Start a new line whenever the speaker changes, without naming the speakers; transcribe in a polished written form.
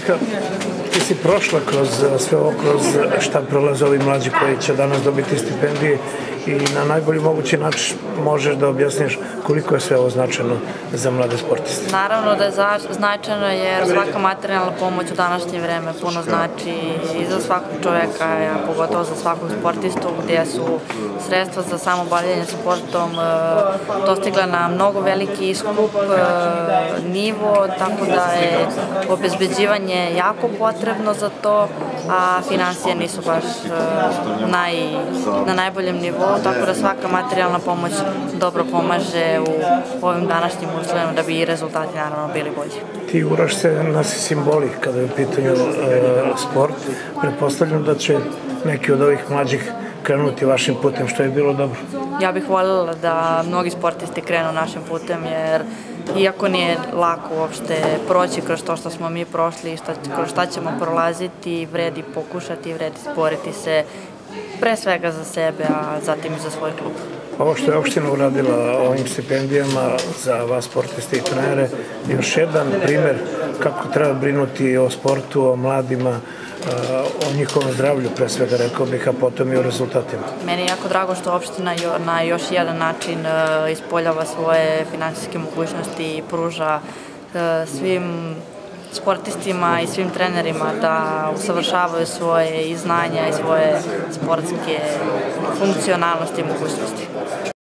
Milika, ti si prošla kroz sve ovo, kroz šta prolaze ovi mlađi koji će danas dobiti stipendije i na najbolji mogući način možeš da objasniš koliko je sve ovo značajno za mlade sportiste.
Naravno da je značajno jer svaka materijalna pomoć u današnje vreme puno znači i za svakog čoveka, a pogotovo za svakog sportistu, gdje su sredstva za samo bavljenje sportom dostigla na mnogo veliki skup nivo, tako da je obezbeđivanje jako potrebno za to, a finansije nisu baš na najboljem nivou, tako da svaka materijalna pomoć dobro pomaže u ovim današnjim uslovima da bi i rezultati naravno bili bolji.
Ti Uroš se nosi simboli kada je u pitanju sport. Pretpostavljam da će neki od ovih mlađih krenuti vašim putem, što je bilo dobro.
Ja bih voljela da mnogi sportisti krenu našim putem, jer iako nije lako uopšte proći kroz to što smo mi prošli i kroz šta ćemo prolaziti, vredi pokušati, vredi boriti se pre svega za sebe, a zatim i za svoj klub.
Ovo što je opština uradila ovim stipendijama za vas sportiste i trenere, još jedan primer kako treba brinuti o sportu, o mladima, o njihovom zdravlju pre svega, rekao bih, a potom i o rezultatima.
Meni je jako drago što opština na još jedan način ispoljava svoje finansijske mogućnosti i pruža svim sportistima i svim trenerima da usavršavaju svoje i znanja i svoje sportske funkcionalnosti i mogućnosti.